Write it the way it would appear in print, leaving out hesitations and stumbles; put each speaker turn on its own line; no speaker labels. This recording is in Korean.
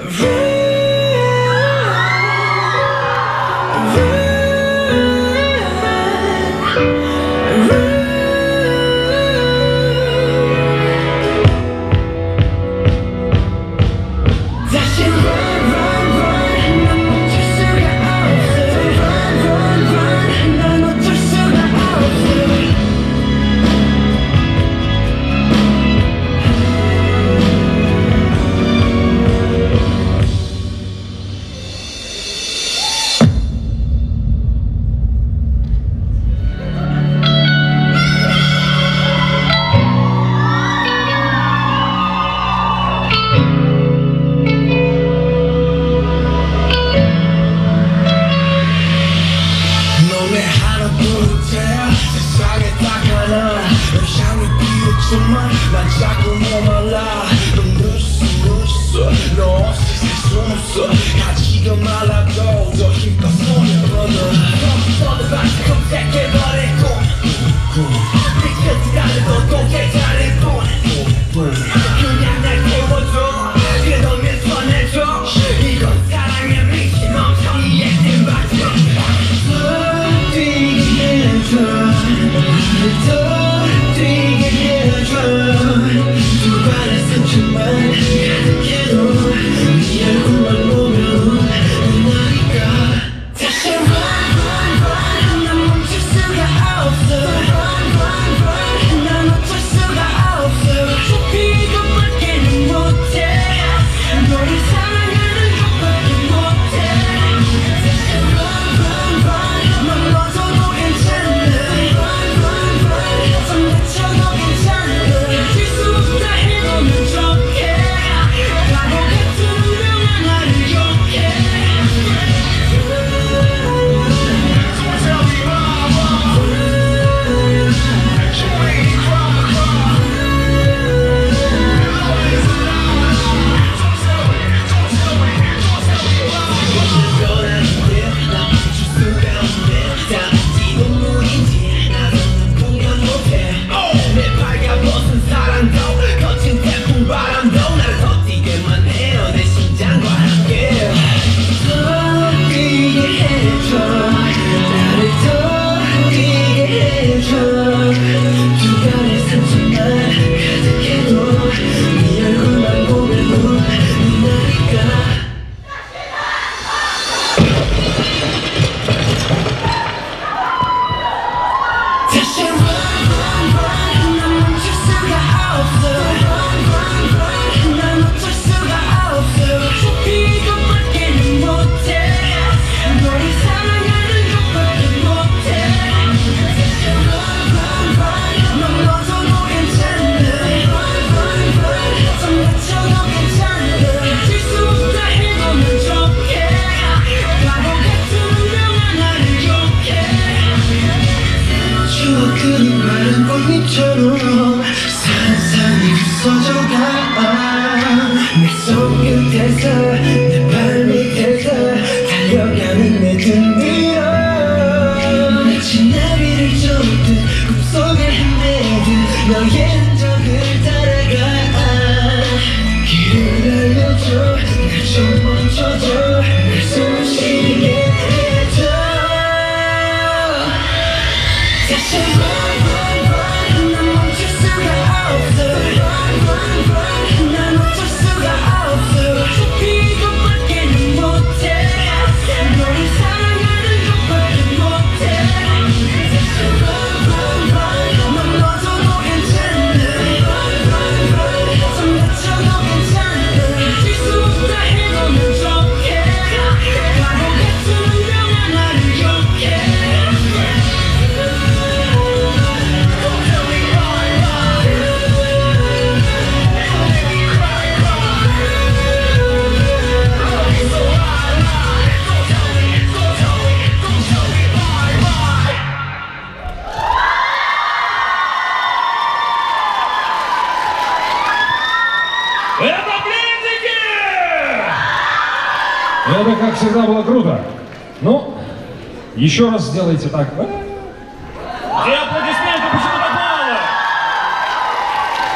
난 자꾸 머물러 넌 누수 너 없이 살 순 없어 가지가 말라도 더 힘껏 손을 뻗어 너도 다시 검색해버리고 네 끝이 다르도 또 괜찮을 뿐 그냥 날 태워줘 그래 너면 전해줘 이건 사랑의 미친 멍청이의 뒷받침 뛰게 해줘 뛰게 해줘 두 발의 상처만 가득해도 네 얼굴만 보면 나니까 다시 run 난 멈출 수가 없어 난 어쩔 수가 없어 이것밖에는 못해 너를 사랑하는 것밖에 못해 다시 run 멀어져도 괜찮아 좀 다쳐도 괜찮아 질 수 없다 해보면 좋게 바보 같은 운명아 나를 욕해 거친 태풍 바람도 나를 더 뛰게만 해요 내 심장과 함께 더 뛰게 해줘 나를 더 뛰게 해줘 두 발의 상처만 가득해도 네 얼굴만 보면 나니까 다시 run 난 멈출 수가 없어 난 어쩔 수가 없어 이것밖에는 못해 너를 사랑하는 것밖에 못해 다시 run 멀어져도 괜찮아 좀 다쳐도 괜찮아 질 수 없다 해보면 좋게 바보 같은 운명아 나를 욕해 추억은 마른 꽃잎처럼 산산이 부서져가 내 손끝에서 내 발밑에서 달려가는 내 등 위로 마치 나비를 쫓듯 꿈속을 헤매듯 너의 흔적을 따라가 길을 알려줘 날 좀 멈춰줘 날 숨쉬게 해줘 다시 run 난 멈출 수가 없어 난 어쩔 수가 없어 이것밖에는 못해 너를 사랑하는 것밖에 못해 다시 run 멀어져도 괜찮아 좀 다쳐도 괜찮아 질 수 없다 해보면 좋게 바보 같은 운명아 나를 욕해
Это, как всегда, было круто. Ну, еще раз сделайте так.